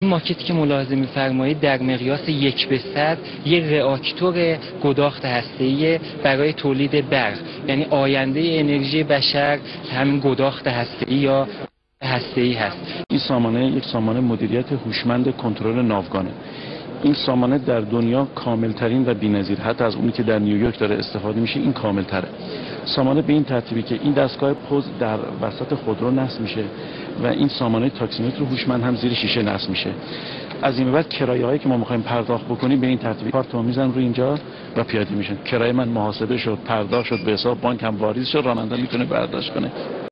ماکتی که ملاحظه می‌فرمایید در مقیاس 1:100 یک رآکتور گداخت هسته‌ای برای تولید برق، یعنی آینده انرژی بشر همین گداخت هسته‌ای یا هسته‌ای هست. این سامانه یک سامانه مدیریت هوشمند کنترل ناوگانه. این سامانه در دنیا کاملترین و بی‌نظیر، حتی از اونی که در نیویورک داره استفاده میشه این کاملتره. سامانه به این ترتیبی که این دستگاه پوز در وسط خودرو نصب میشه و این سامانه تاکسیمتر هوشمند هم زیر شیشه نصب میشه. از این به بعد کرایه‌هایی که ما می‌خوایم پرداخت بکنیم به این ترتیبی کارت رو میزنن رو اینجا و پیاده میشن. کرایه من محاسبه شد، پرداخت شد، به حساب بانک هم واریز شد، راننده میتونه برداشت کنه.